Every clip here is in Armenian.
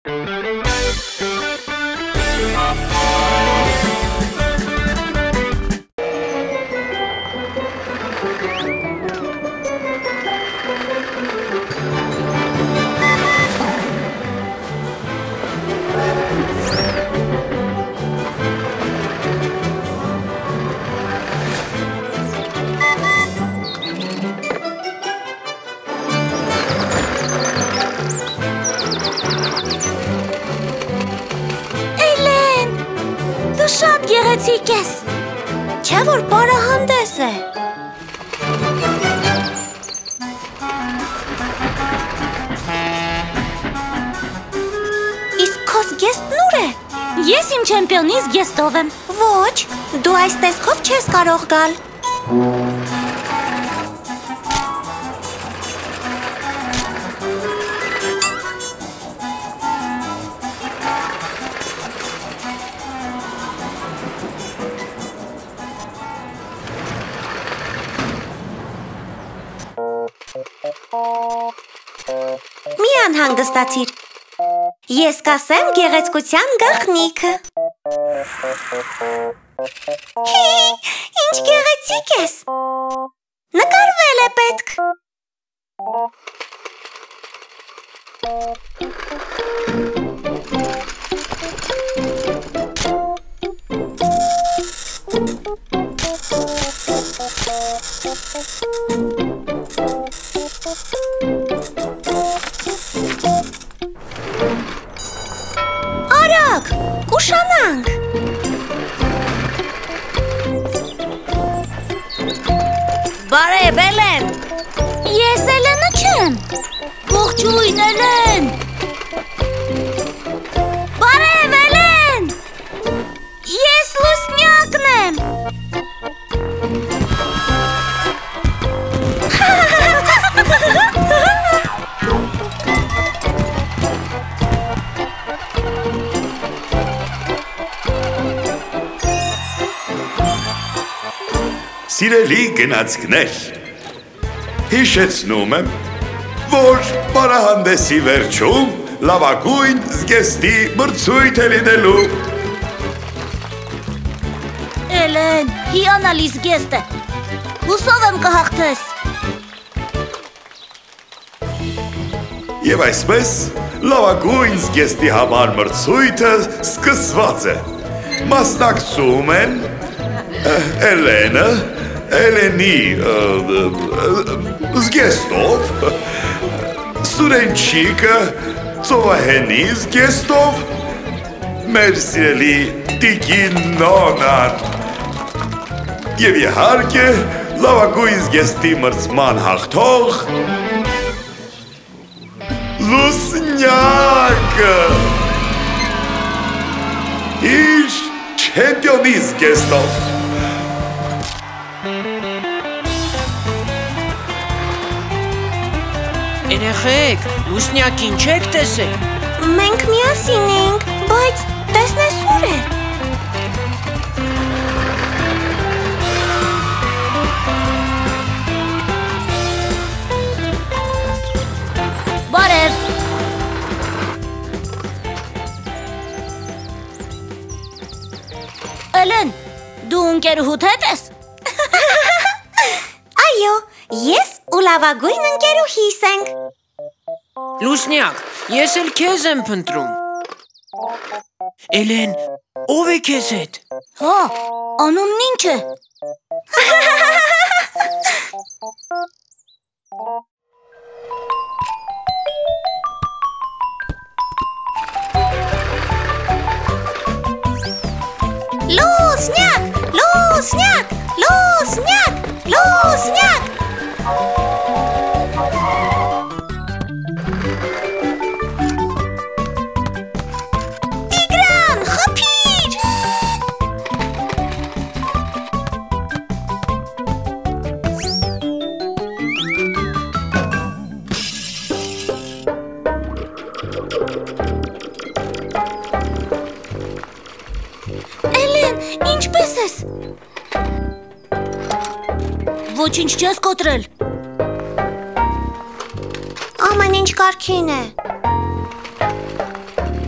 Շատ գեղեցիկ ես։ Չէ՞ որ պարահանդես է։ Իսկ քո զգեստն ուր է։ Ես իմ չեմպիոնի զգեստով եմ։ Ոչ, դու այս տեսքով չես կարող գալ։ Մի անհանգստացիր։ Ես կասեմ գեղեցկության գաղտնիքը։ Ինչ գեղեցիկ ես։ Նկարվել է պետք։ Արագ, կուշանանք։ Բարև, Էլեն։ Ես Էլենը չեմ։ Ողջույն, Էլեն։ Բարև, Էլեն։ Ես Լուսնյակն եմ։ Սիրելի գնացքներ, հիշեցնում եմ, որ պարահանդեսի վերջում լավագույն զգեստի մրցույթ է լինելու։ Էլեն, հիանալի զգեստ է։ Հուսով եմ կհաղթես։ Եվ այսպես լավագույն զգեստի համար մրցույթը սկսված է։ Մասնակցում են Էլենը, Էլենի զգեստով, Սուրենչիկը ծովահենի զգեստով, մեր սիրելի տիկին Նոնան և իհարկե լավագույն զգեստի մրցման հաղթող Լուսնյակը իր չեմպիոնի զգեստով։ Երեխեք, Լուսնյակին չեք տեսել։ Մենք միասին ենք, բայց տեսնես ուր է։ Բարև։ Էլեն, դու ընկերուհուդ հետ ես։ Այո, ես ու լավագույն ընկերուհիս ենք։ Լուսնյակ, ես էլ քեզ եմ փնտրում։ Էլեն, ով է քեզ հետ։ Հա, անունն ինչ է։ Լուսնյակ, Լուսնյակ, Լուսնյակ, Լուսնյակ։ Տիգրան, խփիր։ Էլեն, ինչպես ես։ Ոչինչ չես կոտրել։ Ամեն ինչ կարգին է։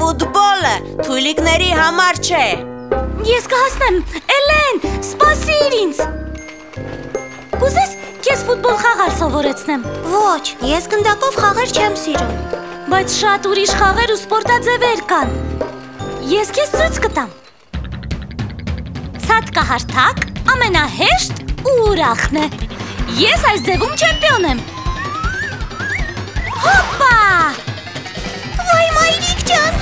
Ֆուտբոլը թույլիկների համար չէ։ Ես կհասնեմ, Էլեն, սպասիր ինձ։ Կուզես, քեզ ֆուտբոլ խաղալ սովորեցնեմ։ Ոչ, ես գնդակով խաղեր չեմ սիրում։ Բայց շատ ուրիշ խաղեր ու սպորտաձևեր կան։ Ես քեզ ցույց կտամ։ Ցատկահարթակ ամենահեշտ ու ուրախն է։ Ես այս ձևում չեմպիոն եմ։ Հոպա! Վայ, մայրիկ ջան։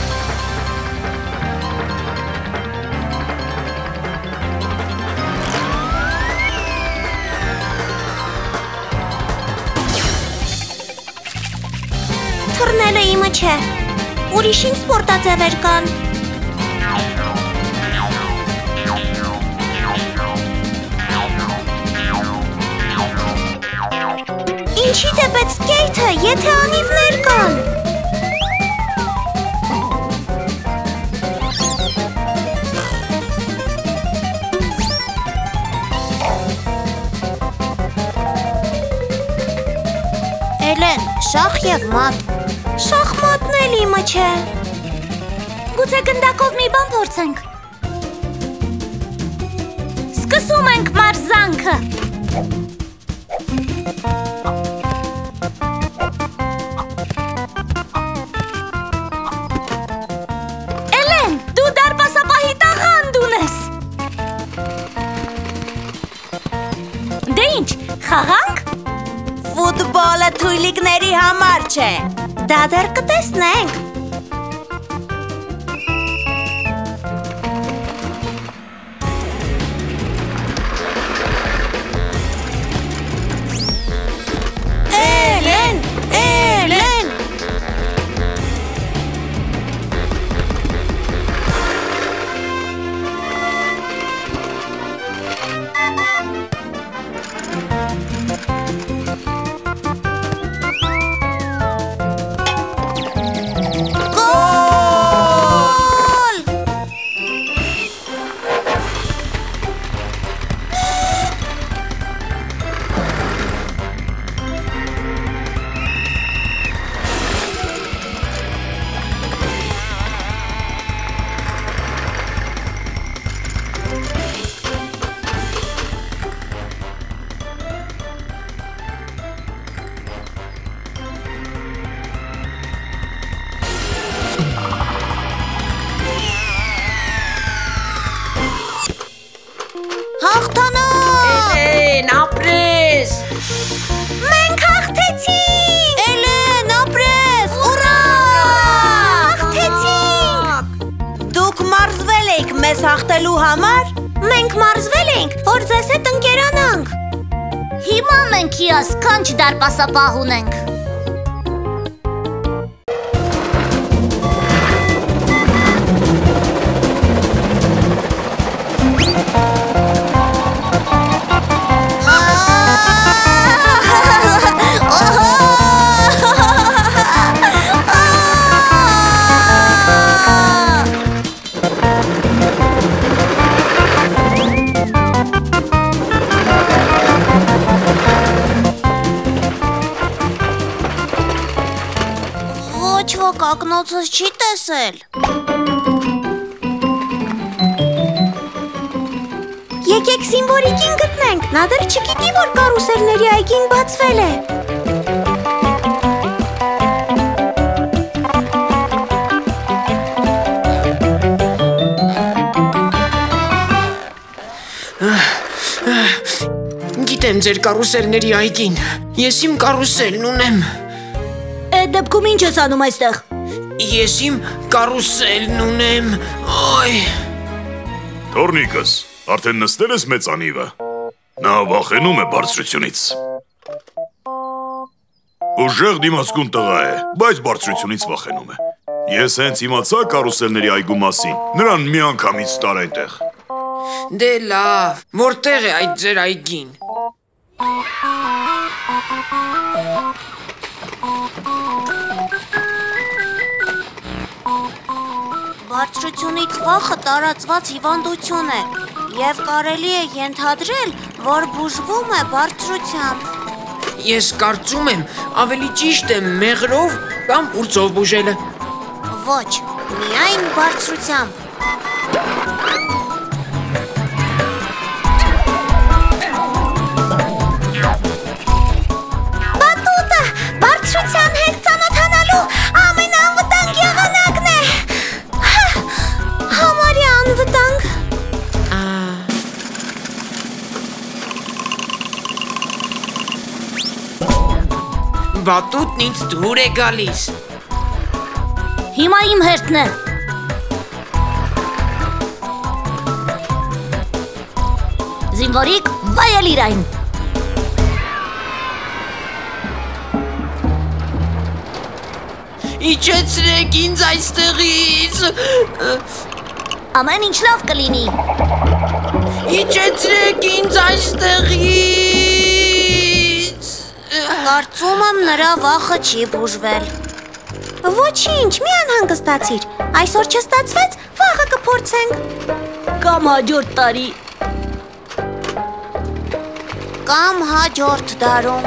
Թռնելը իմը չէ։ Ուրիշ ինչ սպորտաձևեր կան։ Ինչի դեպեց սկեյթը, եթե անիվներ կան։ Էլեն, շախ և մատ։ Շախմատն էլ իմը չէ։ Գուցե գնդակով մի բան փորձենք։ Սկսում ենք մարզանքը։ Էլեն, դու դարպասապահի տաղանդ ունես։ Դե ինչ, խաղանք։ Ֆուտբոլը թույլիկների համար չէ։ Դա դեռ կտեսնենք։ Էլեն, Էլեն։ Հաղթանակ։ Էլեն, ապրես։ Մենք հաղթեցինք։ Էլեն, ապրես, ուրա։ Հաղթեցինք։ Դուք մարզվել եք մեզ հաղթելու համար։ Մենք մարզվել ենք, որ ձեզ հետ ընկերանանք։ Հիմա մենք հիասքանչ դարպասապահ ունենք։ Ոչ ոք ակնոցս չի տեսել։ Եկեք Սիմվորիկին գտնենք, նա դեռ չգիտի, որ կարուսելների այգին բացվել է։ Գիտեմ ձեր կարուսելների այգին։ Ես իմ կարուսելն ունեմ։ Այդ դեպքում ինչ ես անում այստեղ։ Ես իմ կարուսելն ունեմ։ Այ։ Թորնիկս, արդեն նստել ես մեծ անիվը։ Նա վախենում է բարձրությունից։ Ուժեղ դիմացկուն տղա է, բայց բարձրությունից վախենում է։ Ես հենց իմացա կարուսելների այգու մասին։ Նրան միանգամից տար այնտեղ։ Դե լավ, որտեղ է այդ ձեր այգին։ Բարձրությունից վախը տարածված հիվանդություն է և կարելի է ենթադրել, որ բուժվում է բարձրությամբ։ Ես կարծում եմ, ավելի ճիշտ է մեղրով կամ ուրծով բուժելը։ Ոչ, միայն բարձրությամբ։ Բատուտը բարձրության հետ ծանոթանալու ամենանվտանգ եղանակն է։ Համարյա անվտանգ։ Բատուտն ինձ դուր է գալիս։ Հիմա իմ հերթն է։ Զինվորիկ, վայել իրային։ Իջեցրեք ինձ այստեղից։ Ամեն ինչ լավ կլինի։ Իջեցրեք ինձ այստեղից։ Կարծում եմ նրա վախը չի բուժվել։ Ոչինչ, մի անհանգստացիր։ Այսօր չստացվեց, վաղը կփորձենք։ Կամ հաջորդ տարի։ Կամ հաջորդ դարում։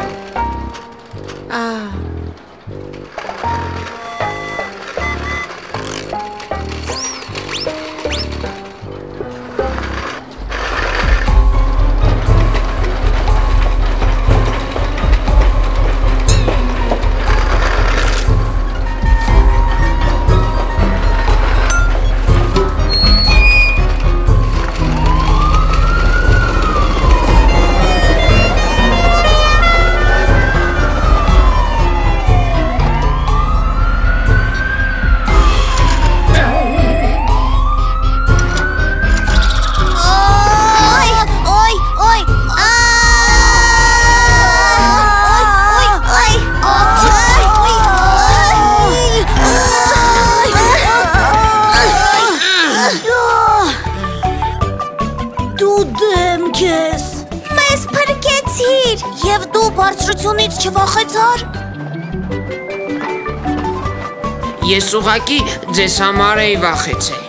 Եվ դու բարձրությունից չվախեցար։ Ես ուղղակի ձեզ համար էի վախեցել։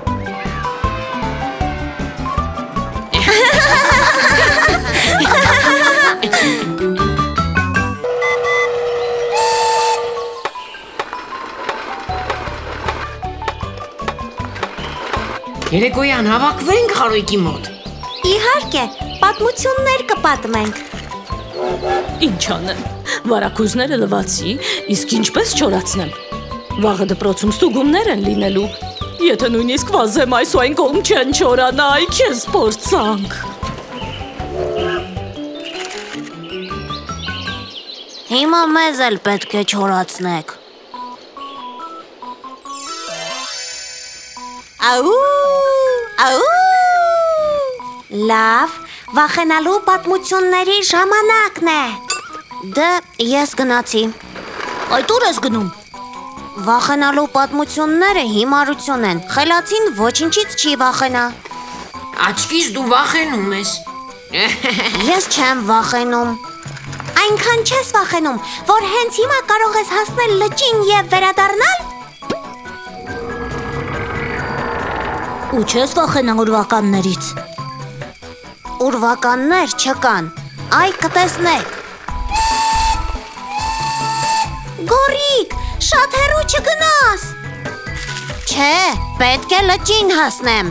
Երեկոյան հավաքվենք Խարույկի մոտ։ Իհարկե, պատմություններ կպատմենք։ Ինչ անեմ, վարակույզները լվացի, իսկ ինչպես չորացնեմ։ Վաղը դպրոցում ստուգումներ են լինելու։ Եթե նույնիսկ վազեմ այս ու այն կողմ չեն չորանա, այ քեզ փորձանք։ Հիմա մեզ էլ պետք է չորացնեք։ Աու, աու։ Լավ, վախենալու պատմությունների ժամանակն է։ Դե ես գնացի։ Այդ ուր ես գնում։ Վախենալու պատմությունները հիմարություն են։ Խելացին ոչինչից չի վախենա։ Աչքից դու վախենում ես։ Ես չեմ վախենում։ Այնքան չես վախենում, որ հենց հիմա կարող ես հասնել լճին և վերադառնալ։ Ու չես վախենա ուրվականներից։ Ուրվականներ չկան, այ կտեսնեք։ Գորիկ, շատ հեռու չգնաս։ Չէ, պետք է լճին հասնեմ։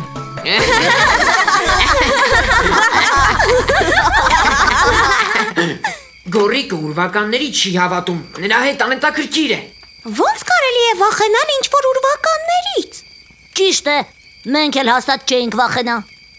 Գորիկը ուրվականների չի հավատում, նրա հետ անհետաքրքիր է։ Ոնց կարելի է վախենալ ինչ-որ ուրվականներից։ Ճիշտ է, մենք էլ հաստատ չէինք վախենա։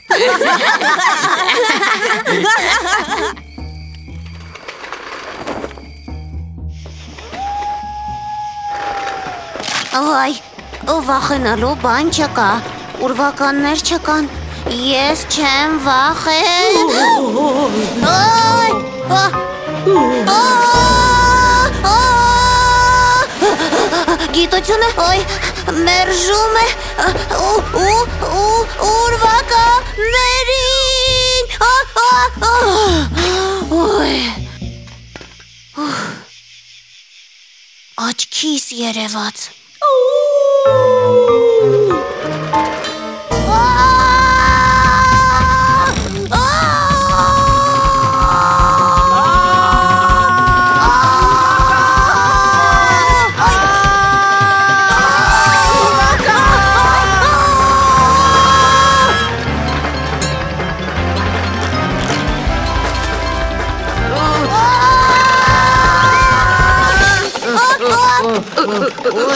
Այ, վախենալու բան չկա, ուրվականներ չկան, ես չեմ վախեն։ Գիտությունը, մերժում է ուրվականներին։ Աչքիս երևաց։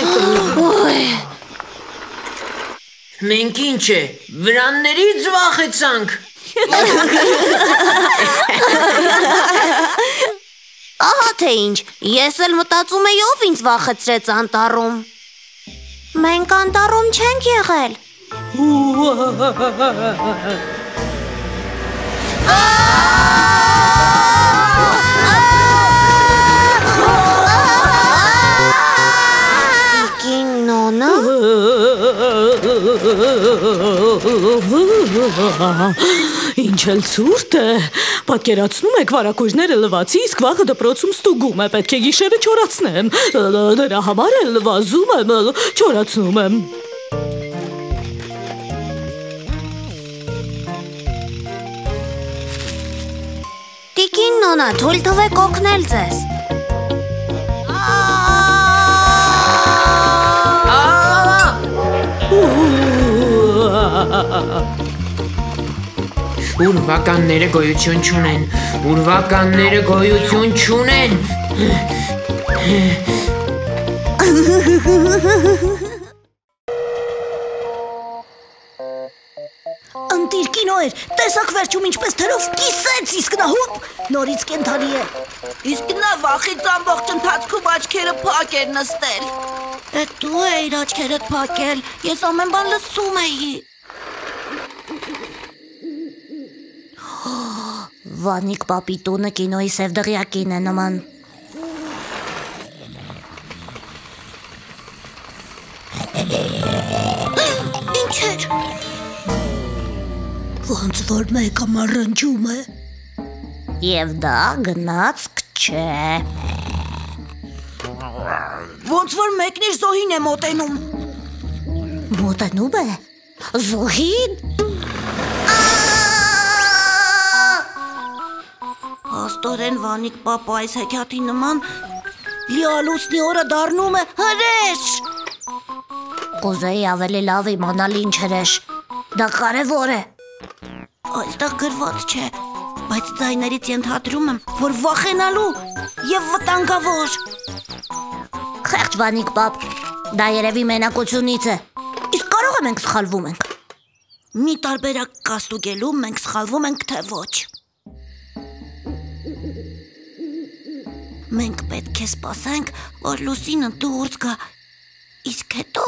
Մենք ինչ է, վրաններից վախեցանք։ Ահա թե ինչ, ես էլ մտածում էի ով ինձ վախեցրեց անտառում։ Մենք անտառում չենք եղել։ Տիկին նոնա։ Ինչ էլ ցուրտ է։ Պատկերացնում եք վարակույրները լվացի, իսկ վաղը դպրոցում ստուգում է, պետք է գիշերը չորացնեմ։ Դրա համար էլ վազում եմ, չորացնում եմ։ Տիկին նոնա, թույլ տվեք օգնել ձեզ։ Ուրվականները գոյություն չունեն, ուրվականները գոյություն չունեն։ Ընտիր կինոեր, տեսակ վերջում ինչպես թրով կիսեց, իսկ նա հուպ, նորից կենթանի է։ Իսկ նա վախից ամբողջ ընթացքում աչքերը փակ էր նստել։ Դու էիր աչքերդ փակել, ես ամեն բան լսում էի։ Վանիկ պապի տունը կինոյի սևդղյակին է նման։ Ինչ էր։ Ոնց որ մեկը մռնչում է։ Եվ դա գնացք չէ։ Ոնց որ մեկն իր զոհին է մոտենում։ Մոտենում է։ Զոհին։ Աստորեն Վանիկ պապա այս հեքիաթի նման լիալուսնի օրը դառնում է հրեշ։ Կուզեի ավելի լավ իմանալ ինչ հրեշ։ Դա կարևոր է։ Այստեղ գրված չէ, բայց ձայներից ենթադրում եմ, որ վախենալու եւ վտանգավոր։ Խեղճ Վանիկ պապ, դա երևի մենակությունից է։ Իսկ կարող է մենք սխալվում ենք։ Մի տարբերակ կա ստուգելու, մենք սխալվում ենք թե ոչ։ Մենք պետք է սպասենք, որ Լուսինը դուրս գա։ Իսկ հետո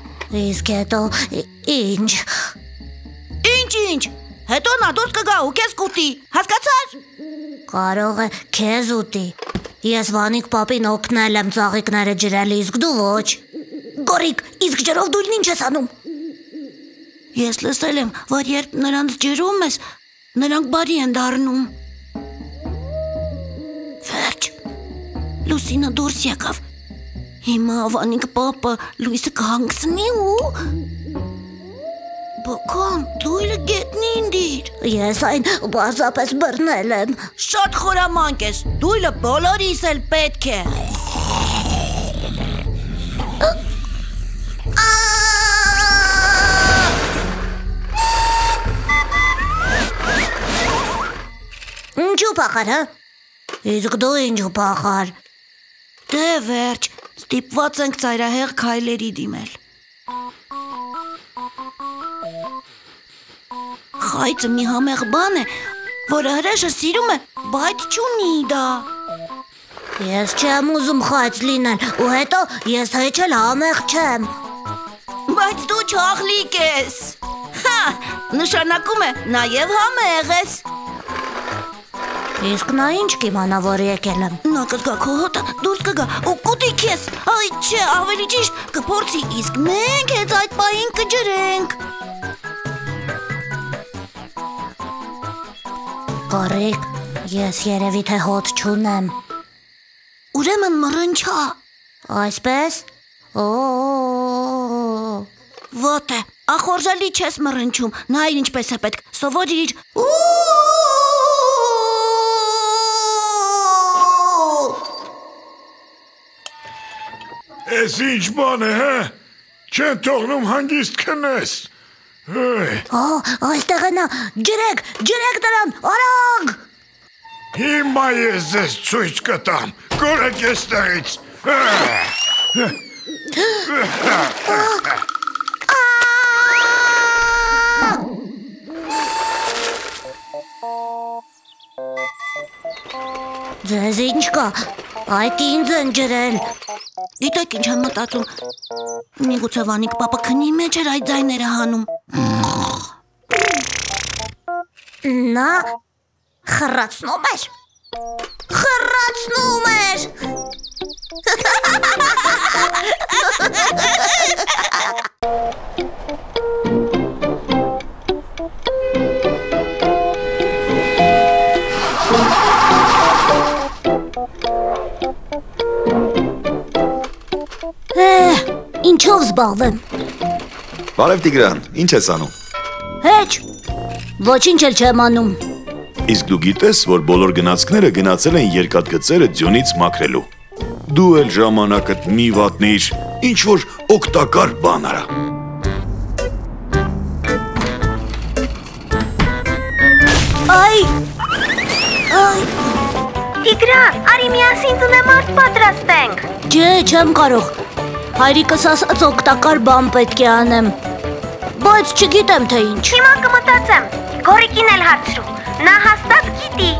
ինչ։ Ինչ։ Հետո նա դուրս կգա ու քեզ կուտի։ Հասկացա՞ր։ Կարող է քեզ ուտի։ Ես Վանիկ պապին օգնել եմ ծաղիկները ջրել, իսկ դու ոչ։ Գորիկ, իսկ ջրով դու ինչ ես անում։ Ես լսել եմ, որ երբ նրանց ջրում ես, նրանք բարի են դառնում։ Վերջ։ Լուսինը դուրս եկավ։ Հիմա Վանիկ պապը լույսը կհանգցնի ու… Բոկոն, դույլը գետնին դիր։ Ես այն բարձապես բռնել եմ։ Շատ խորամանկ ես, դույլը բոլորիս էլ պետք է։ Ինչու պախար, հա? Իսկ դու ինչու պախար։ Դե վերջ, ստիպված ենք ծայրահեղ քայլերի դիմել։ Խայծը մի համեղ բան է, որը հրեշը սիրում է, բայց չունի դա։ Ես չեմ ուզում խայծ լինել, ու հետո ես հեչել համեղ չեմ։ Բայց դու չաղլիկ ես։ Հա, նշանակում է նաև համեղ ես։ Իսկ նա ինչ կիմանա, որ եկել եմ։ Նա կզգա քո հոտը, դուրս կգա ու կուտի քեզ։ Այ չէ, ավելի ճիշտ կփորձի, իսկ մենք հենց այդ պահին կջրենք։ Գորիկ, ես երևի թե հոտ չունեմ։ Ուրեմն մռնչա։ Այսպես։ Ոտե, ախորժալի չես մռնչում, նայր ինչպես է պետք, սովորիր։ Էս ինչ բան է, հա? Չեն թողնում հանգիստ քնես։ Այստեղ է նա, ջրեք նրան, արագ։ Հիմա ես ձեզ ցույց կտամ, կորեք էստեղից։ Ձեզ ինչ կա, այդ ինձ են ջրել։ Գիտեք ինչ եմ մտածում, միգուցե Վանիկ պապը քնի մեջ էր այդ ձայները հանում։ Նա խռացնում էր։ Խռացնում էր։ Ինչով զբաղվեմ։ Բարև Տիգրան, ինչ ես անում։ Հեչ, ոչինչ էլ չեմ անում։ Իսկ դու գիտես, որ բոլոր գնացքները գնացել են երկաթգծերը ձյունից մաքրելու։ Դու էլ ժամանակդ մի վատնիր, ինչ որ օգտակար բան արա։ Այ։ Տիգրան, արի միասին տնեմարդ պատրաստենք։ Չէ, չեմ կարող։ Հայրիկս ասաց օգտակար բան պետք է անեմ։ Բայց չգիտեմ թե ինչ։ Հիմա կմտածեմ, Գորիկին էլ հարցրու, նա հաստատ գիտի։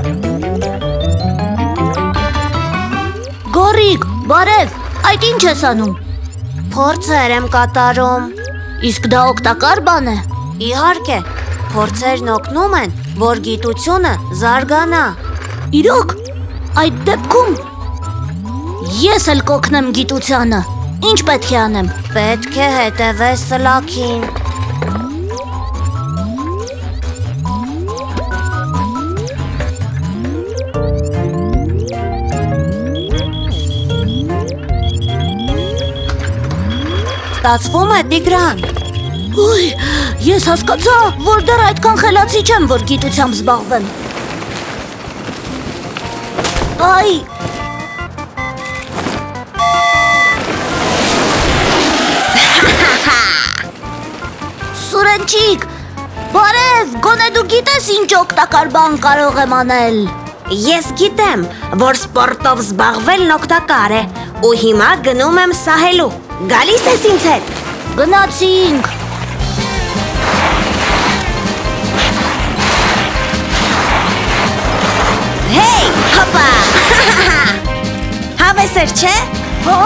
Գորիկ, բարև, այդ ինչ ես անում։ Փորձեր եմ կատարում։ Իսկ դա օգտակար բան է։ Իհարկե, փորձերն օգնում են, որ գիտությունը զարգանա։ Իրոք, այդ դեպքում ես էլ կօգնեմ գիտությանը։ Ինչ պետք է անեմ։ Պետք է հետևես սլաքին։ Ստացվում է, Տիգրան։ Ուй, ես հասկացա, որ դեռ այդքան խելացի չեմ, որ գիտությամբ զբաղվեմ։ Այ։ Սուրենչիկ, բարև, գոնե դու գիտես ինչ օգտակար բան կարող եմ անել։ Ես գիտեմ, որ սպորտով զբաղվելն օգտակար է, ու հիմա գնում եմ սահելու։ Գալիս ես ինձ հետ։ Գնացինք։ Հեյ, հոպա։ Հավեսեր չէ։ Հա։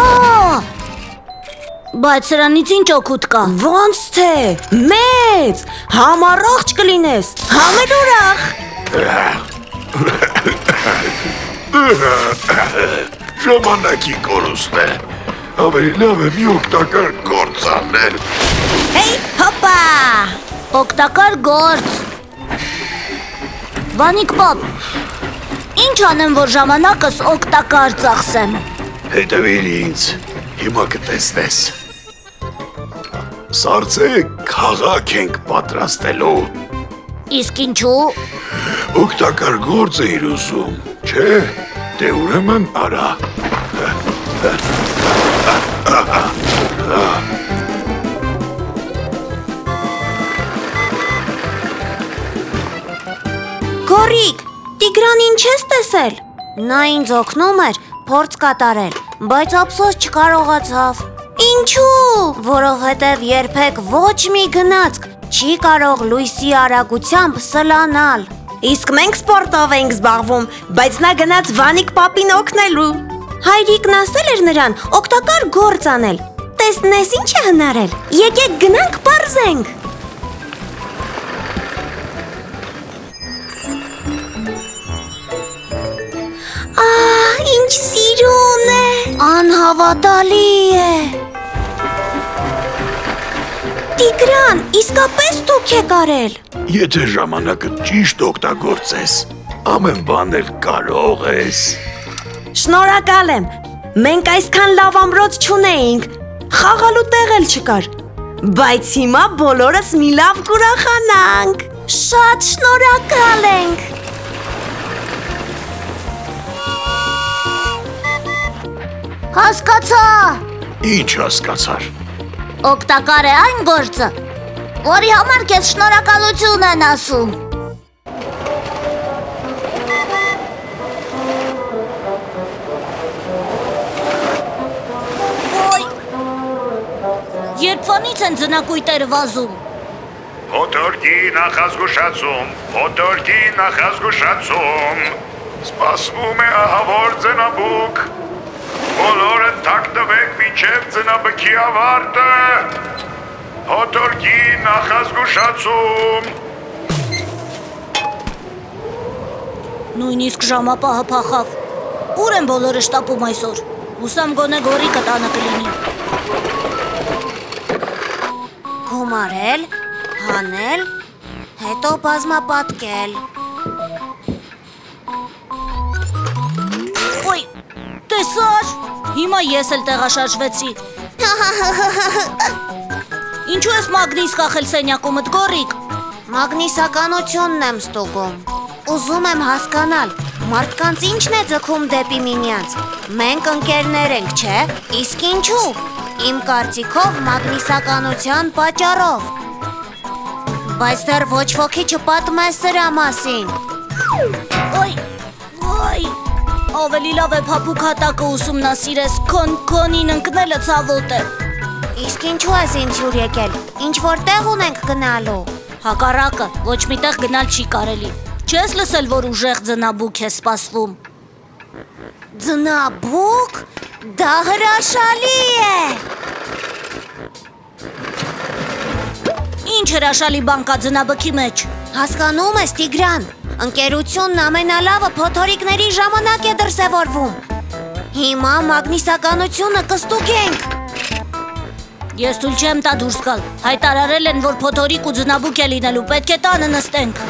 Բայց սրանից ինչ օգուտ կա։ Ոնց թե, մեծ, համառողջ կլինես, համերուրախ։ Ժամանակի կորուստ է։ Ավելի լավ է մի օգտակար գործ անել։ Հեյ, հոպա։ Օգտակար գործ։ Վանիկ պապ, ինչ անեմ, որ ժամանակս օգտակար ծախսեմ։ Հետևիր ինձ, հիմա կտեսնես։ Սարցե քաղաք ենք պատրաստելու։ Իսկ ինչու։ Օգտակար գործ էիր ուզում, չէ, դե ուրեմն արա։ Գորիկ, Տիգրան ինչ ես տեսել։ Նա ինձ օգնում էր փորձ կատարել, բայց ափսոս չկարողացավ։ Ինչու։ Որովհետև երբեք ոչ մի գնացք չի կարող լույսի արագությամբ սլանալ։ Իսկ մենք սպորտով ենք զբաղվում, բայց նա գնաց Վանիկ պապին օգնելու։ Հայրիկն ասել էր նրան օգտակար գործ անել։ Տեսնես ինչ է հնարել։ Եկեք գնանք պարզենք։ Ինչ սիրուն է։ Անհավատալի է։ Տիգրան, իսկապես դուք եք արել։ Եթե ժամանակը ճիշտ օգտագործես, ամեն բան էլ կարող ես։ Շնորհակալ եմ։ Մենք այսքան լավ ամրոց չունեինք, խաղալու տեղ էլ չկար։ Բայց հիմա բոլորս մի լավ կուրախանանք։ Շատ շնորհակալ ենք։ Հասկացա։ Ինչ հասկացար։ Օգտակար է այն գործը, որի համար քեզ շնորհակալություն են ասում։ Ոյ, Երբվանից են ձնակույտերը վազում։ Փոթորկի նախազգուշացում, փոթորկի նախազգուշացում։ Սպասվում է ահավոր ձնաբուկ։ Բոլորը թաքնվեք մինչև ձնաբքի ավարտը։ Փոթորկի նախազգուշացում։ Նույնիսկ ժամապահը փախավ։ Ուր են բոլորը շտապում այսօր։ Հուսամ գոնե գորիկը տանը կլինի։ Գումարել, հանել, հետո բազմապատկել։ Ոյ, տեսար։ Հիմա ես էլ տեղաշարժվեցի։ Ինչու ես մագնիս կախել սենյակումդ, գորիկ։ Մագնիսականությունն եմ ստուգում։ Ուզում եմ հասկանալ, մարդկանց ինչն է ձգում դեպի միմյանց։ Մենք ընկերներ ենք, չէ՞։ Իսկ ինչու։ Իմ կարծիքով մագնիսականության պատճառով։ Բայց դեռ ոչ ոքի չպատմե սրա մասին։ Ոյ, ավելի լավ է փափուկ հատակը ուսումնասիրես, քոն քոնին ընկնելը ցավոտ է։ Իսկ ինչու ես ինձ հյուր եկել։ Ինչ որտեղ ունենք գնալու։ Հակառակը, ոչ միտեղ գնալ չի կարելի։ Չես լսել, որ ուժեղ ձնաբուկ է սպասվում։ Ձնաբուկ։ Դա հրաշալի է։ Ինչ հրաշալի բան կա ձնաբքի մեջ։ Հասկանում ես, Տիգրան, ընկերությունն ամենալավը փոթորիկների ժամանակ է դրսևորվում։ Հիմա մագնիսականությունը կստուգենք։ Ես թույլ չեմ տա դուրս գալ։ Հայտարարել են, որ փոթորիկ ու ձնաբուկ է լինելու, պետք է տանը նստենք։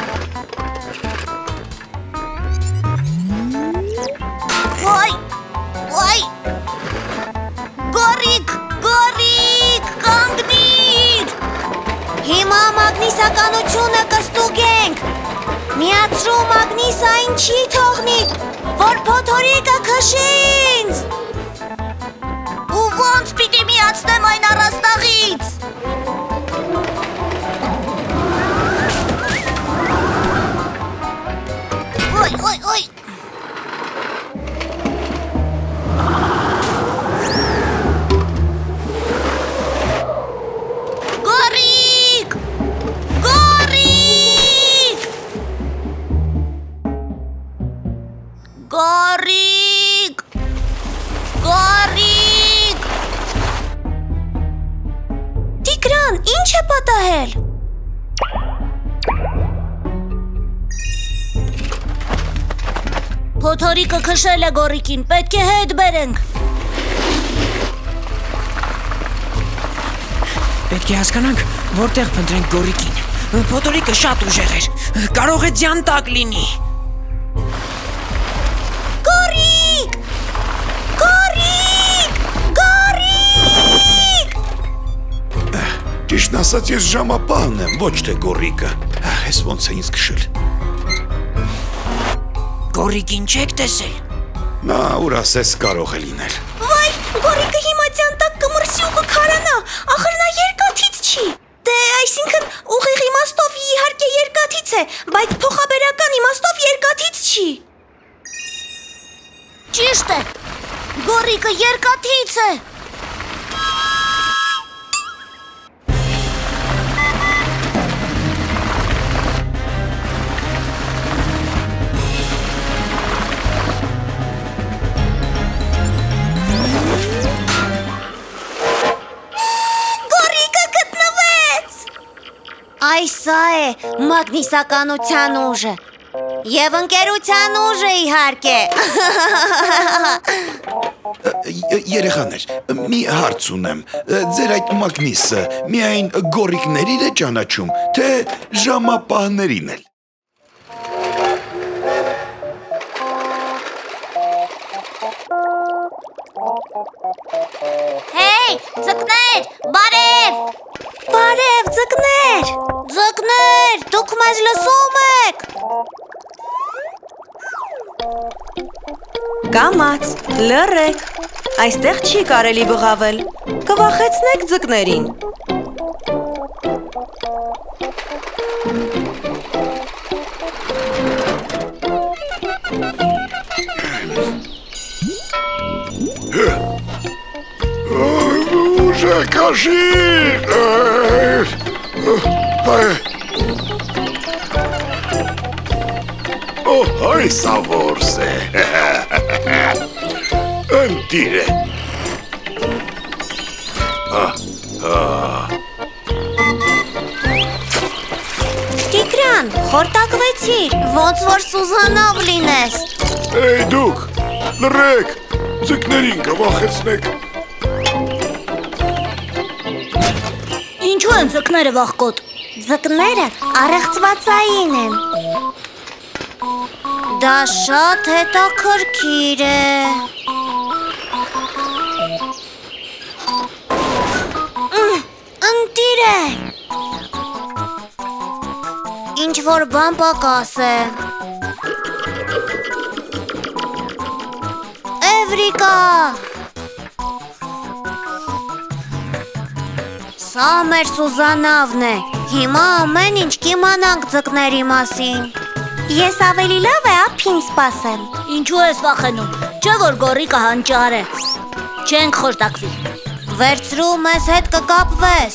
Ոյ, գորիկ, կանգնիր։ Հիմա մագնիսականությունը կստուգենք։ Միացրու մագնիսային չի թողնի, որ փոթորիկը քշի ինձ։ Ու ոնց պիտի միացնեմ այն առաստաղից։ Ոյ։ Գորիկ։ Տիգրան, ինչ է պատահել։ Փոթորիկը քշել է գորիկին, պետք է հետ բերենք։ Պետք է հասկանանք, որտեղ փնտրենք գորիկին։ Փոթորիկը շատ ուժեղ էր, կարող է ձյան տակ լինի։ Ճիշտն ասած, ես ժամապահն եմ, ոչ թե գորիկը։ Ես ոնց է ինձ քշել։ Գորիկին չեք տեսել։ Նա ուր ասես կարող է լինել։ Վայ, գորիկը հիմա ձյան տակ կմրսի ու կքարանա, ախր նա երկաթից չի։ Դե, այսինքն ուղիղ իմաստով իհարկե երկաթից է, բայց փոխաբերական իմաստով երկաթից չի։ Ճիշտ է, գորիկը երկաթից է։ Այս սա է մագնիսականության ուժը և ընկերության ուժը իհարկե։ Երեխաներ, մի հարց ունեմ, ձեր այդ մագնիսը միայն գորիկներին է ճանաչում, թե ժամապահներին էլ։ Հեյ, ձկներ, բարև։ Բարև, ձկներ, դուք մեզ լսում եք։ Կամաց, լռեք, այստեղ չի կարելի բղավել, կվախեցնեք ձկներին։ Ուժեղ Կաշիր։ Այ սավորս է։ Ընտիր է։ Տիգրան, խորտակվեցիր, ոնց որ Սուզանավ լինես։ Էй դուք, լռեք, ձկներին կվախեցնեք։ Ինչու են ձկները վախկոտ։ Ձկները առեղծվածային են։ Դա շատ հետաքրքիր է։ Ընտիր է։ Ինչ-որ բան պակաս է։ Էվրիկա։ Սա մեր Սուզանավն է։ Հիմա ամեն ինչ կիմանանք ձկների մասին։ Ես ավելի լավ է ափին սպասեմ։ Ինչու ես վախենում։ Չէ որ գոռիկը հանճար է։ Չենք խորտակվի։ Վերցրու մեզ հետ կկապվես։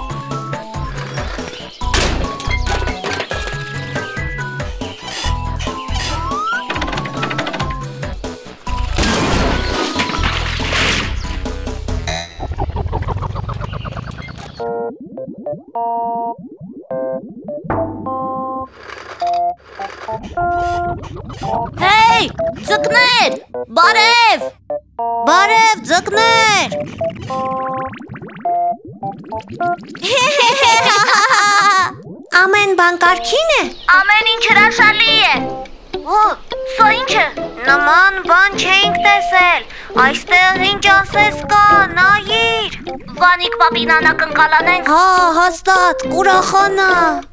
Հեյ, ձկներ, բարև։ Բարև, ձկներ։ Ամեն բան կարգին է։ Ամեն ինչ հրաշալի է։ Սա ինչ է։ Նման բան չէինք տեսել։ Այստեղ ինչ ասես կա, նայիր։ Վանիկ պապին անակնկալանենք։ Հա, հաստատ, կուրախանա։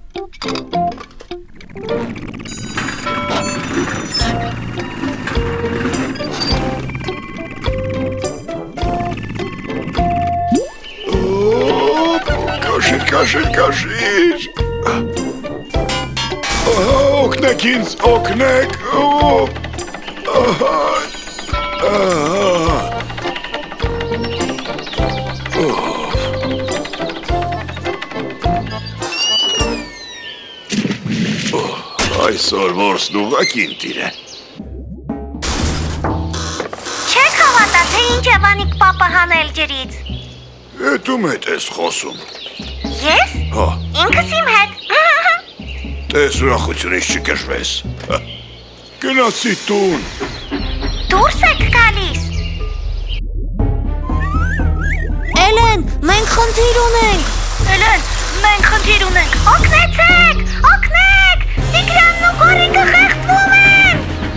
Կաշիր։ Օգնեք ինձ, օգնեք։ Այսօր որսն ուղղակին տիր է։ Չեք հավատա, թե ինչ է Վանիկ պապը հանել ջրից։ Հետում հետ ես խոսում։ Ես։ Հա։ Ինքս իմ հետ։ Տես ուրախությունից չկշվես։ Գնացի տուն։ Դուրս եք գալիս։ Էլեն, մենք խնդիր ունենք։ Էլեն, մենք խնդիր ունենք։ Օգնեցեք, օգնեք։ Տիգրանն ու գոռիկը խեղդվում են։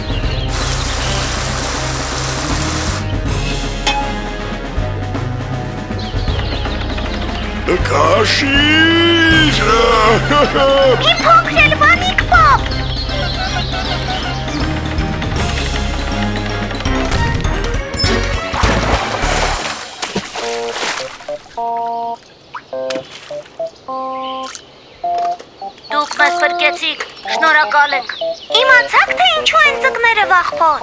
Կաշիր։ Իմ փոքրել Վանիկ պապ։ Դուք մեզ փրկեցիք, շնորհակալ ենք։ Իմացաք, թե ինչու են ձկները վախպոտ։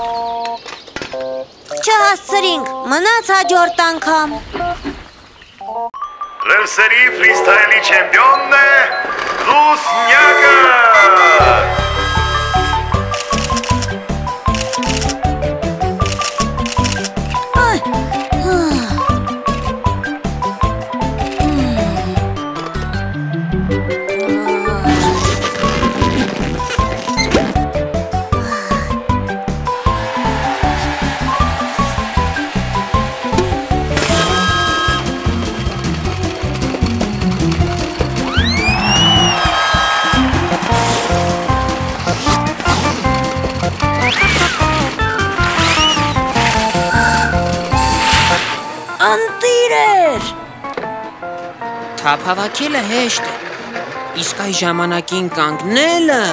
Չհասցրինք, մնաց հաջորդ անգամ։ Լրսերի ֆրիստայլի չեմպիոնն է Լուսնյակը։ Ընտիրեր։ Թափ հավաքելը հեշտ է, իսկ այ ժամանակին կանգնելը։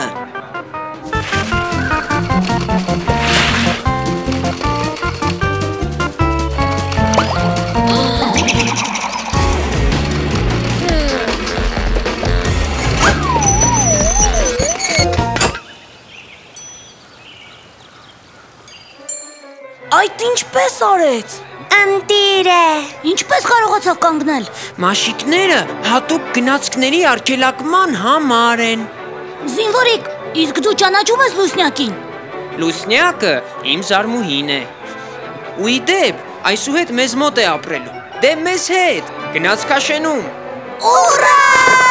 Այդ ինչպես արեց։ Ընտիրը։ Ինչպես կարողացավ կանգնել։ Մաշիկները հատուկ գնացքների արգելակման համար են։ Զինվորիկ, իսկ դու ճանաչում ես Լուսնյակին։ Լուսնյակը իմ զարմուհին է։ Ու իդեպ, այսուհետ մեզ մոտ է ապրելու։ Դե մեզ հետ, գնացքաշենում։ Ուռա!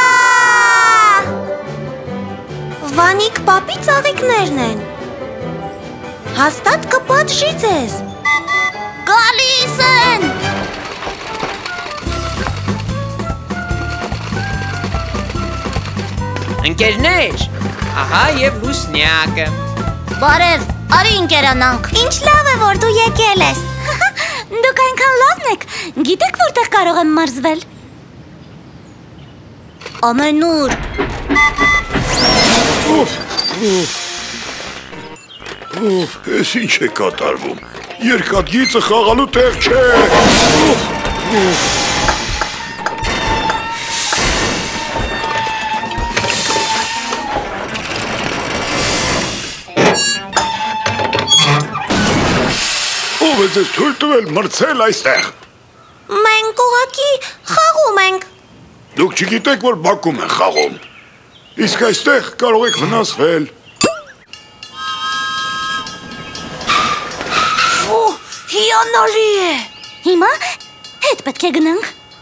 Վանիկ պապի ծաղիկներն են։ Հաստատ կպատժի ձեզ։ Գալիս են։ Ընկերներ, ահա եւ Լուսնյակը։ Բարև, արի ընկերանանք։ Ինչ լավ է, որ դու եկել ես։ Դուք այնքան լավն եք։ Գիտեք որտեղ կարող եմ մարզվել։ Ամենուր։ Էս ինչ է կատարվում։ Երկաթգիծը խաղալու տեղ չէ։ Ով է ձեզ թույլ տվել մրցել այստեղ։ Մենք ուղղակի խաղում ենք։ Դուք չգիտեք, որ բակում են խաղում։ Իսկ այստեղ կարող եք վնասվել։ Հիանալի է։ Հիմա հետ պետք է գնանք։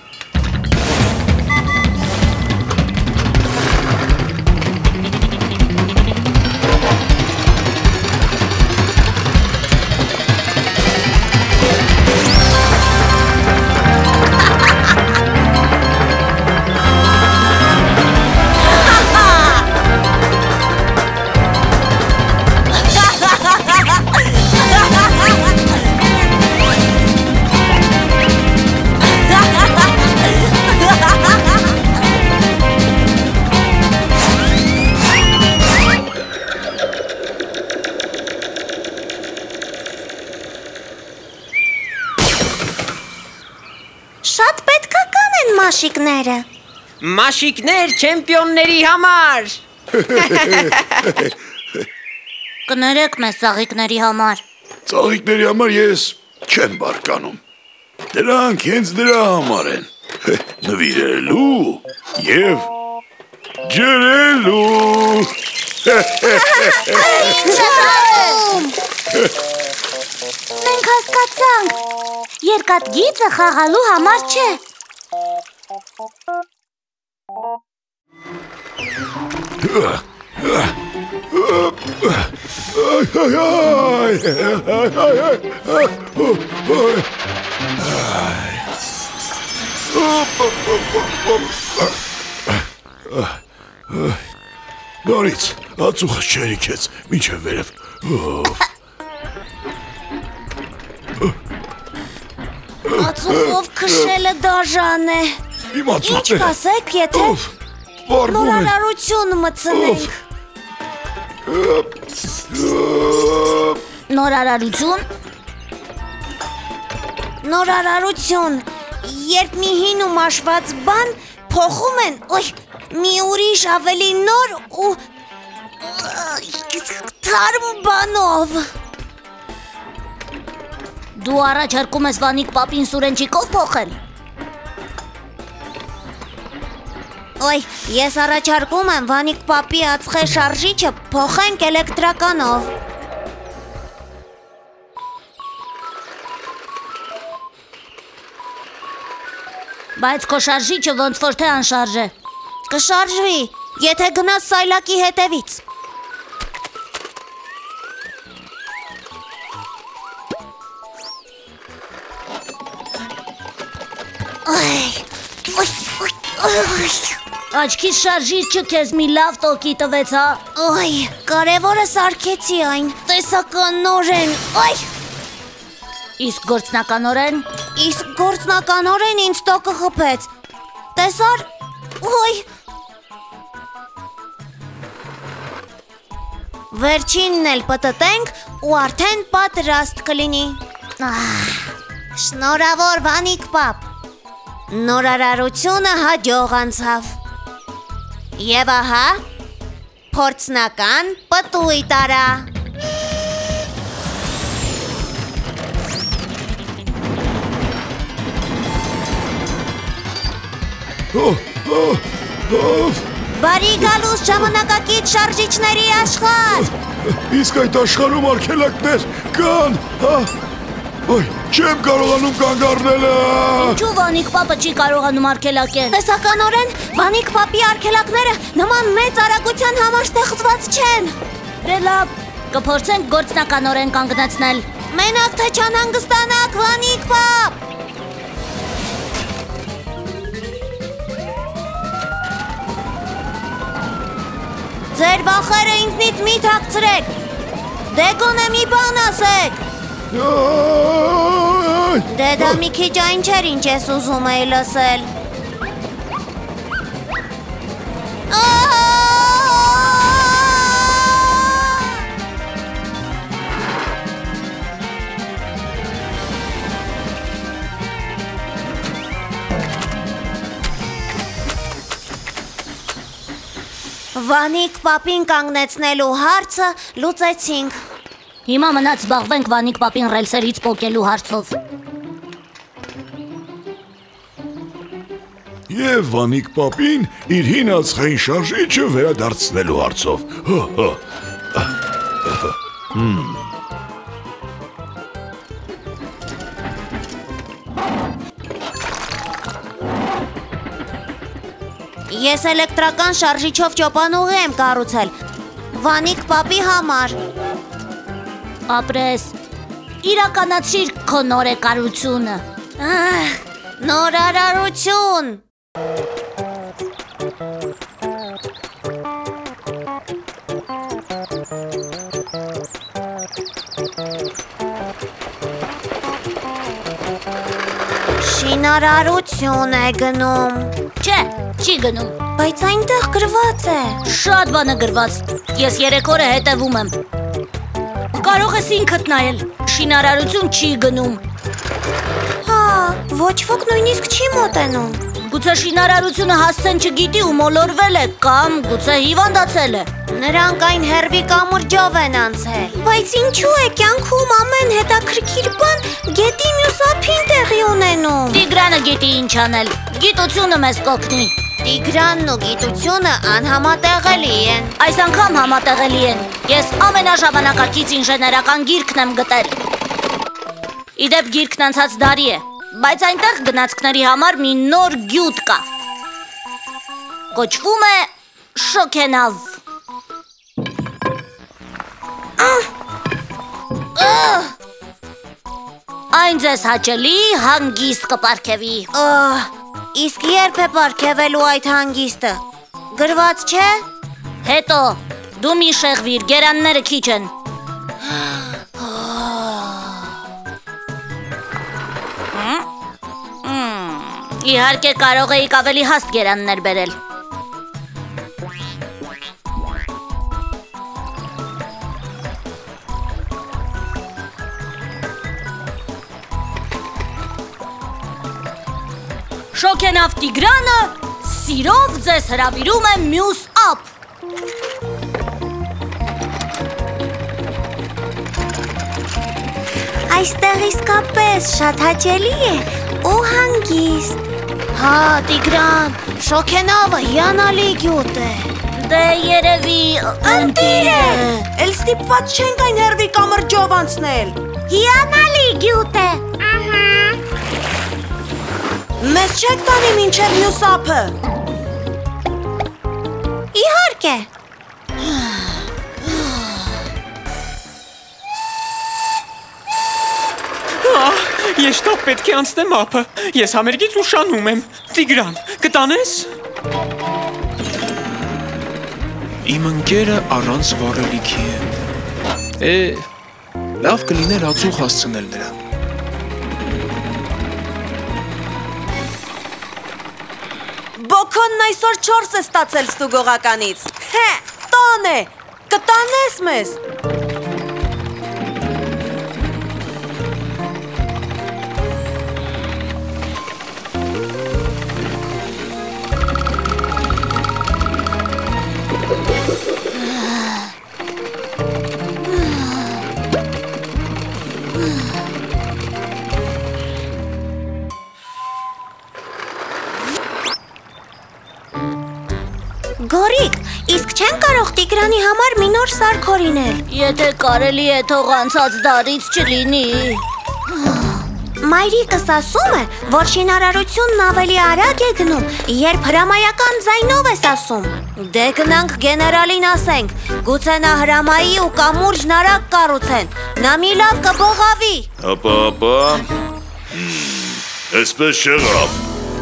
Շատ պետքական են մաշիկները։ Մաշիկներ չեմպիոնների համար։ Կներեք մեզ ծաղիկների համար։ Ծաղիկների համար ես չեմ բարկանում։ Դրանք հենց դրա համար են։ Նվիրելու եւ ջրելու։ Մենք հասկացանք։ Երկաթգիծը խաղալու համար չէ։ Նորից ածուխը չերիքեց, մինչև վերև։ Ածուխով քշելը դաժան է։ Իմ ածուխները։ Ինչ կասեք, եթե նորարարություն մտցնենք։ Նորարարություն։ Նորարարություն, երբ մի հին ու մաշված բան փոխում են, մի ուրիշ ավելի նոր ու թարմ բանով։ Դու առաջարկում ես Վանիկ պապին սուրենջիկով փոխել։ Ես առաջարկում եմ Վանիկ պապի ածխե շարժիչը փոխենք էլեկտրականով։ Բայց քո շարժիչը ոնց որ թե անշարժ է։ Կշարժվի, եթե գնաս սայլակի հետևից։ Աչքիս շարժիչը քեզ մի լավ տոկի տվեց, հա։ Կարևորը սարքեցի այն, տեսականորեն։ Իսկ գործնականորեն։ Իսկ գործնականորեն ինձ տոկը խփեց։ Տեսար։ Վերջինն էլ պտտենք ու արդեն պատրաստ կլինի։ Շնորհավոր Վանիկ պապ։ Նորարարությունը հաջող անցավ։ Եվ ահա փորձնական պտույտ արա։ Բարի գալուս ժամանակակից շարժիչների աշխարհ։ Իսկ այդ աշխարհում արգելակներ կան, հա։ Ոյ, չեմ կարողանում կանգ առնելը։ Ինչու Վանիկ պապը չի կարողանում արգելակել։ Տեսականորեն Վանիկ պապի արգելակները նման մեծ արագության համար ստեղծված չեն։ Դե լավ, կփորձենք գործնականորեն կանգնեցնել։ Մենակ թե չանհանգստանաք, Վանիկ պապ։ Ձեր վախերը ինձնից մի թաքցրեք։ Դե գոնե մի բան ասեք։ Դե դա մի քիչ այն չէր, ինչ ես ուզում էի լսել։ Վանիկ պապին կանգնեցնելու հարցը լուծեցինք։ Հիմա մնաց զբաղվենք Վանիկ պապին ռելսերից պոկելու հարցով։ Եվ Վանիկ պապին իր հին ածխային շարժիչը վերադարձնելու հարցով։ Ես էլեկտրական շարժիչով ճոպանուղի եմ կառուցել Վանիկ պապի համար։ Ապրես, իրականացրիր քո նորեկարությունը։ Նորարարություն։ Շինարարություն է գնում։ Չէ, չի գնում։ Բայց այնտեղ գրված է։ Շատ բան է գրված։ Ես 3 օր է հետևում եմ։ Կարող ես ինքդ նայել։ Շինարարություն չի գնում։ Հա, ոչ ոք նույնիսկ չի մոտենում։ Գուցե շինարարությունը հասցեն չգիտի ու մոլորվել է, կամ գուցե հիվանդացել է։ Նրանք այն հերվի կամուրջով են անցել։ Բայց ինչու է կյանքում ամեն հետաքրքիր բան գետի մյուս ափին տեղի ունենում։ Տիգրանը գիտի ինչ անել։ Գիտությունը մեզ կօգնի։ Տիգրանն ու գիտությունը անհամատեղելի են։ Այս անգամ համատեղելի են։ Ես ամենաժամանակակից ինժեներական գիրքն եմ գտել։ Իդեպ գիրքն անցած դարի է, բայց այնտեղ գնացքների համար մի նոր գյուտ կա։ Կոչվում է շոքենավ։ Այն ձեզ հաճելի հանգիստ կպարգևի։ Իսկ երբ է պարգևելու այդ հանգիստը։ Գրված չէ։ Հետո դու մի շեղվիր, գերանները քիչ են։ Իհարկե կարող էիք ավելի հաստ գերաններ բերել։ Շոքենավ Տիգրանը սիրով ձեզ հրավիրում է մյուս ափ։ Այստեղ իսկապես շատ հաճելի է ու հանգիստ։ Հա, Տիգրան, շոքենավը հիանալի գյուտ է։ Դե երևի ընտիր է։ Էլ ստիպված չենք այն հերվի կամրջով անցնել։ Հիանալի գյուտ է։ Մեզ չեք տանի մինչև մյուս ափը։ Իհարկե։ Ես շտապ պետք է անցնեմ ափը։ Ես համերգից ուշանում եմ։ Տիգրան, կտանես։ Իմ ընկերը առանց վառելիքի է։ Լավ կլիներ ածուխ հասցնել նրան։ Բոքոնն այսօր 4 է ստացել ստուգողականից։ Հե, տան է, կտանես մեզ։ Գորիկ, իսկ չեն կարող Տիգրանի համար մի նոր սարք օրինել։ Եթե կարելի է թող անցած դարից չլինի։ Մայրիկս ասում է, որ շինարարությունն ավելի արագ է գնում, երբ հրամայական ձայնով ես ասում։ Դե գնանք գեներալին ասենք, գուցե նա հրամայի ու կամուրջն արագ կառուցեն, նա մի լավ կբողավի։ Ապա, այսպես չեղավ։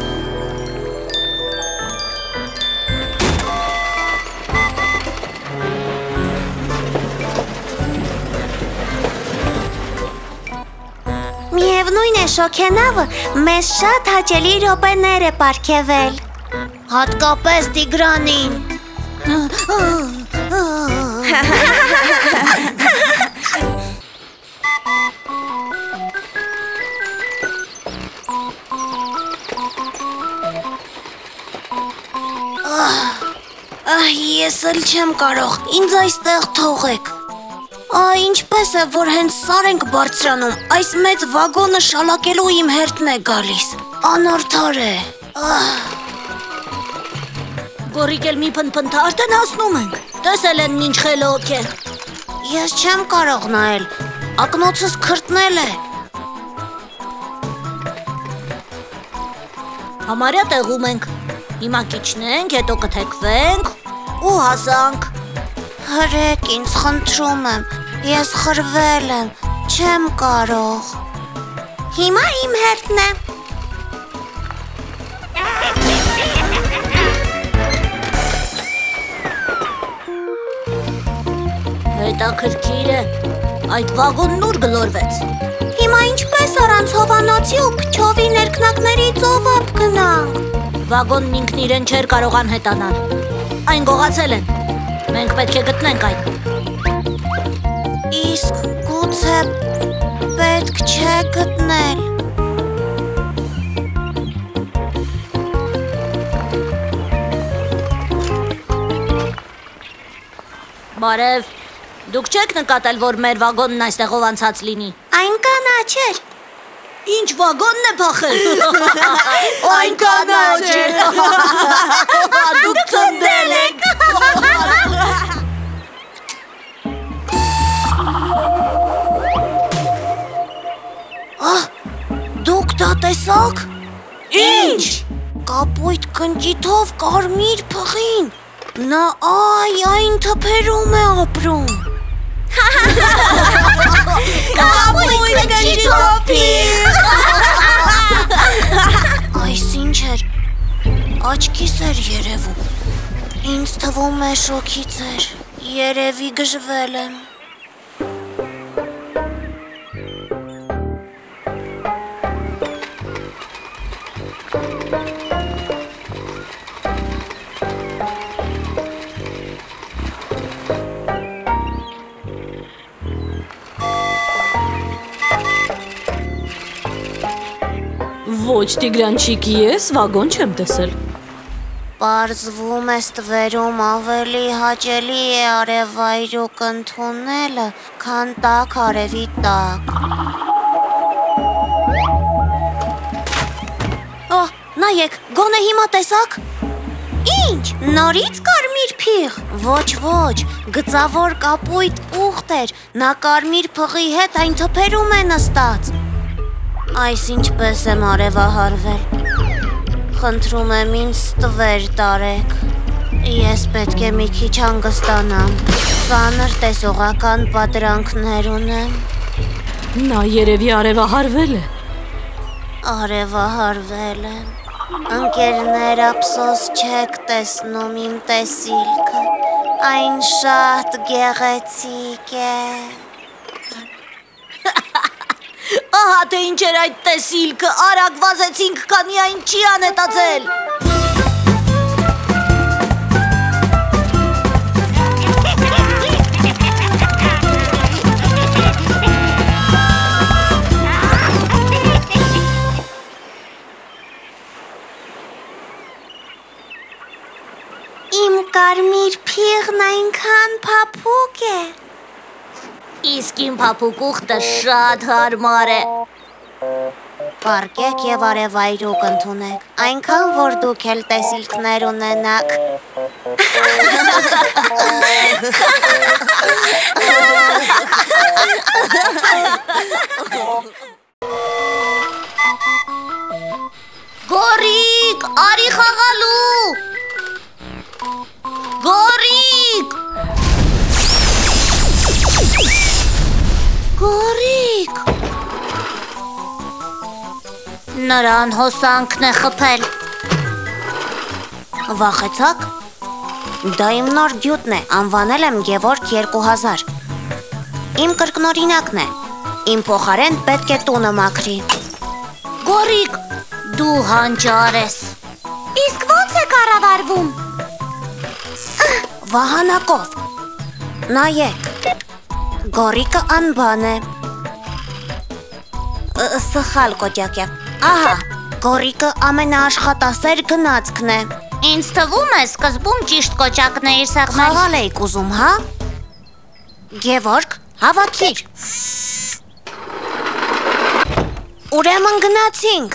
Միևնույն է, շոքենավը մեզ շատ հաճելի րոպեներ է պարգևել։ Հատկապես Տիգրանին։ Ես էլ չեմ կարող, ինձ այստեղ թողեք։ Ինչպես է, որ հենց սար ենք բարձրանում, այս մեծ վագոնը շալակելու իմ հերթն է գալիս։ Անարդար է։ Գորիկ էլ մի փնփնթ արդեն հասնում ենք։ Տեսել են ինչ խելոք է։ Ես չեմ կարող նայել, ակնոցս քրտնել է։ Համարյա տեղում ենք։ Հիմա կիջնենք, հետո կթեքվենք ու հասանք։ Հրեք ինձ, խնդրում եմ, ես խրվել եմ, չեմ կարող։ Հիմա իմ հերթն է։ Հետաքրքիր է, այդ վագոնն ուր գլորվեց։ Հիմա ինչպես առանց հովանոցի ու փչովի ներքնակների ծովափ գնանք։ Վագոնն ինքն իրեն չէր կարող անհետանալ։ Այն գողացել են։ Մենք պետք է գտնենք այն։ Իսկ գուցե պետք չէ գտնել։ Բարև, դուք չեք նկատել, որ մեր վագոնն այստեղով անցած լինի։ Այն կանաչ էր։ Ինչ վագոնն է փախել։ Այն կանաչ է։ Դուք ծնդել եք։ Դուք դա տեսաք։ Ինչ։ Կապույտ կնճիթով կարմիր փղին։ Նա այն թփերում է ապրում։ Կապույտ կնճիթով Այս ինչ էր, աչքիս էր երևում, ինձ թվում է շոքից էր, երևի գժվել եմ։ Ոչ, Տիգրանչիկ, ես վագոն չեմ տեսել։ Պարզվում է ստվերում ավելի հաճելի է արևայրուք ընդունելը, քան տաք արևի տակ։ Նայեք, գոնե հիմա տեսաք։ Ինչ, նորից կարմիր փիղ։ Ոչ, գծավոր կապույտ ուղտ էր, նա կարմիր փղի հետ այն թփերում է նստած։ Այս ինչպես եմ արևահարվել։ Խնդրում եմ ինձ ստվեր տարեք։ Ես պետք է մի քիչ հանգստանամ։ Ծանր տեսողական պատրանքներ ունեմ։ Նա երևի արևահարվել է։ Արևահարվել եմ։ Ընկերներ, ափսոս չեք տեսնում իմ տեսիլքը։ Այն շատ գեղեցիկ է։ Ահա թե ինչ էր այդ տեսիլքը, արագ վազեցինք, քանի այն չի անետացել։ Իմ կարմիր փիղն այնքան փափուկ է։ Իսկ իմ փափուկ ուղտը շատ հարմար է։ Պարկեք եւ արևայրուք ընդունեք, այնքան որ դուք էլ տեսիլքներ ունենաք։ Գորիկ, արի խաղալու։ Գորիկ։ Գորիկ։ Նրան հոսանքն է խփել։ Վախեցաք։ Դա իմ նոր գյուտն է, անվանել եմ Գևորգ 2000։ Իմ կրկնօրինակն է։ Իմ փոխարեն պետք է տունը մաքրի։ Գորիկ, դու հանճար ես։ Իսկ ո՞նց է կառավարվում։ Վահանակով։ Նայեք։ Գորիկը անբան է։ Սխալ կոճակ է։ Ահա, գորիկը ամենաաշխատասեր գնացքն է։ Ինձ թվում է սկզբում ճիշտ կոճակն է իր սեղմել։ Խաղալ էիք ուզում, հա։ Գևորգ, հավաքիր։ Ուրեմն գնացինք։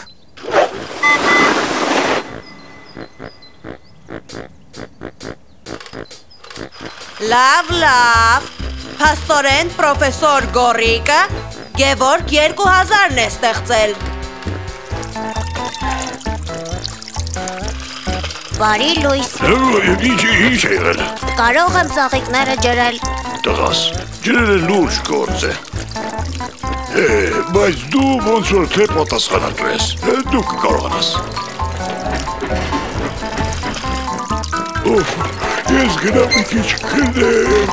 Լավ, փաստորեն պրոֆեսոր Գորիկը Գևորգ 2000-ն է ստեղծել։ Բարի լույս։ Ինչ է եղել։ Կարող եմ ծաղիկները ջրել։ Տղաս, ջրերը լուրջ գործ է։ Բայց դու ոնց որ թե պատասխանատու ես, դու կկարողանաս։ Ես գնամ մի քիչ քնեմ։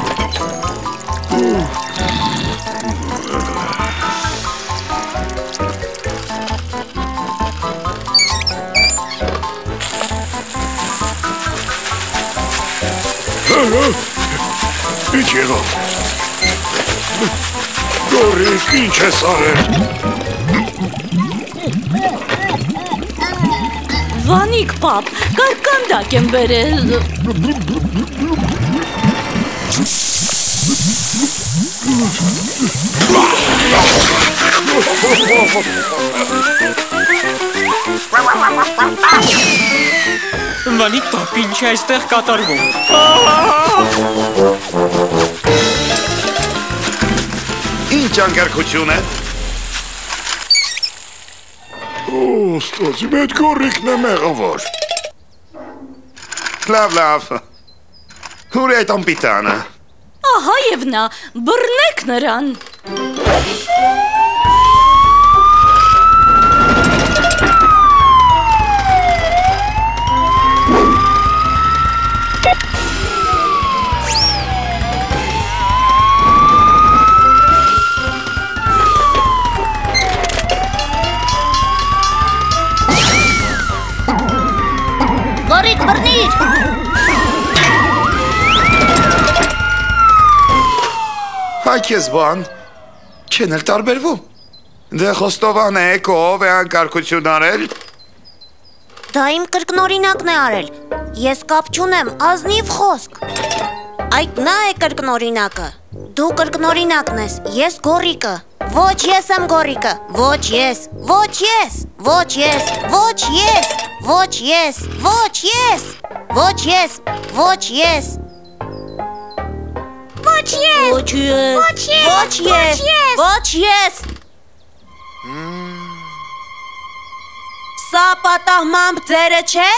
Ինչ եղավ։ Գորիկ, ինչ ես արել։ Վանիկ պապ, կարկանդակ եմ բերել։ Վանիկ պապ, ինչ է այստեղ կատարվում։ Ինչ անկարգություն է։ Ստացի մետ գորիկն է մեղավոր։ Լավ, ուր է այդ ամպիտանը։ Ահա եւ նա, բռնեք նրան։ Գորիկ, բռնիր։ Հայ քեզ բան, չեն էլ տարբերվում։ Դե խոստովան է, ով է անկարգություն արել։ Դա իմ կրկնօրինակն է արել։ Ես կապ չունեմ, ազնիվ խոսք։ Այդ նա է կրկնօրինակը։ Դու կրկնօրինակն ես, ես Գորիկը։ Ոչ ես եմ Գորիկը, ոչ ես, ոչ ես, ոչ ես, ոչ ես, ոչ ես, ոչ ես, ոչ ես, ոչ ես, ոչ ես, ոչ ես, ոչ ես։ Սա պատահմամբ ձերը չէ։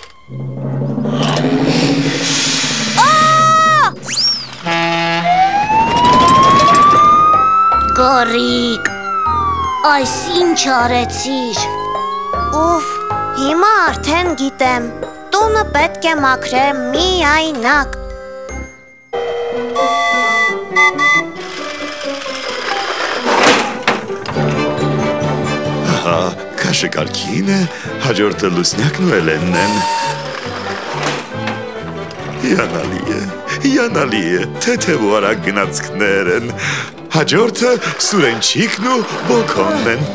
Գորիկ, այս ինչ արեցիր։ Ուֆ, հիմա արդեն գիտեմ, տունը պետք է մաքրեմ միայնակ։ Ահա, քաշը կարգին է, հաջորդը լուսնյակն ու Էլենն են։ Յանալի է, թեթև ու արագ գնացքներ են։ Հաջորդը Սուրենչիկն ու Բոքոնն են։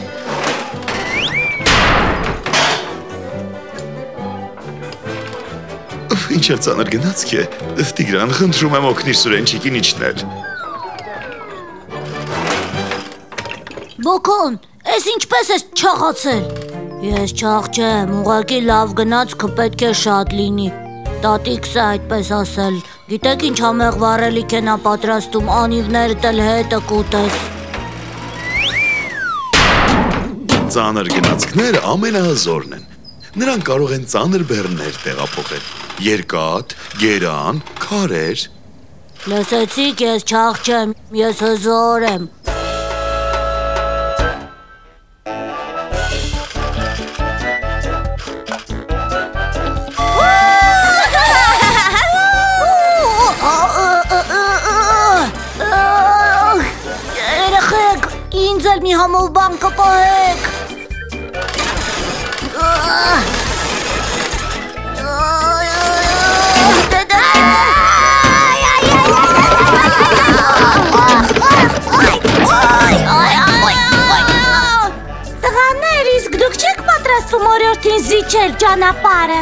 Ինչ էլ ծանր գնացք է, Տիգրան, խնդրում եմ օգնիր Սուրենչիկին իջնել։ Բոքոն, Էս ինչպես ես չաղացել։ Ես չաղ չեմ, ուղղակի լավ գնացքը պետք է շատ լինի։ Տատիկս է այդպես ասել։ Գիտեք ինչ համեղ վառելիք են պատրաստում, անիվներդ էլ հետը կուտես։ Ծանր գնացքները ամենահզորն են։ Նրանք կարող են ծանր բեռներ տեղափոխել, երկաթ, գերան, քարեր։ Լսեցիք, ես չաղ չեմ, ես հզոր եմ։ Երեխեք, ինձ էլ մի համով բան կպահեք։ Տղաներ, իսկ դուք չեք պատրաստվում օրիորդին զիջել ճանապարհը։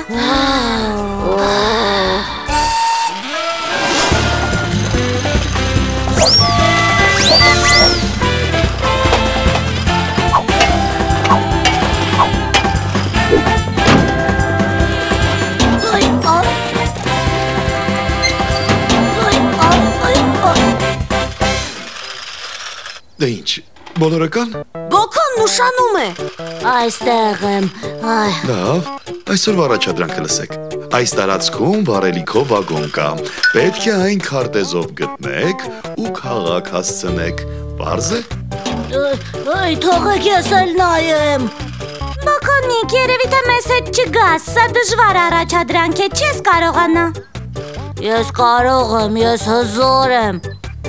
Դե ինչ, բոլորական։ Բոքոնն ուշանում է։ Այստեղ եմ։ Լավ, այսօր առաջադրանքը լսեք։ Այս տարածքում վառելիքով վագոն կա։ Պետք է այն քարտեզով գտնեք ու քաղաք հասցնեք։ Պարզ է։ Թողեք ես էլ նայեմ։ Բոքոնիկ, երևի թե մեզ հետ չգաս, սա դժվար առաջադրանք է, չես կարողանա։ Ես կարող եմ, ես հզոր եմ։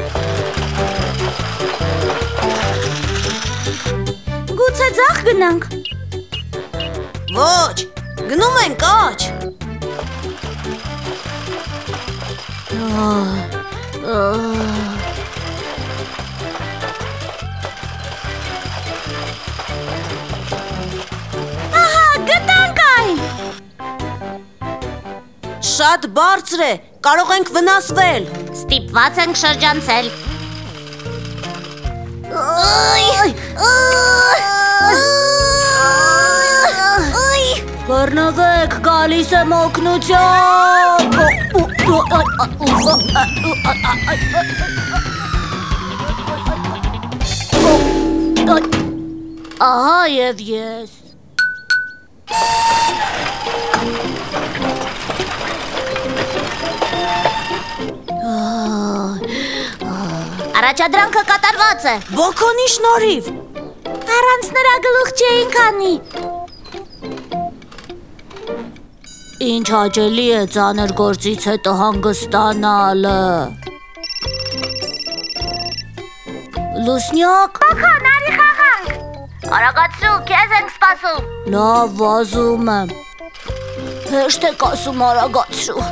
Գուցե ձախ գնանք։ Ոչ, գնում ենք աջ։ Ահա, գտանք այն։ Շատ բարձր է, կարող ենք վնասվել։ Ստիպված ենք շրջանցել։ Բռնվեք, գալիս եմ օգնության։ Ահա և ես։ Առաջադրանքը կատարված է։ Բոքոնի շնորհիվ։ Առանց նրա գլուխ չէինք անի։ Ինչ հաճելի է ծանր գործից հետո հանգստանալը։ Լուսնյակ։ Բոքոն, արի խաղանք։ Արագացրու, քեզ ենք սպասում։ Լավ, վազում եմ։ Հեշտ եք ասում արագացրու։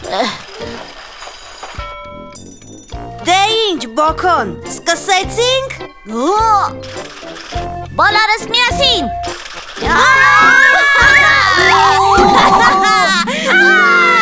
Դե ինչ, Բոքոն, սկսեցինք։ Բոլորս միասին։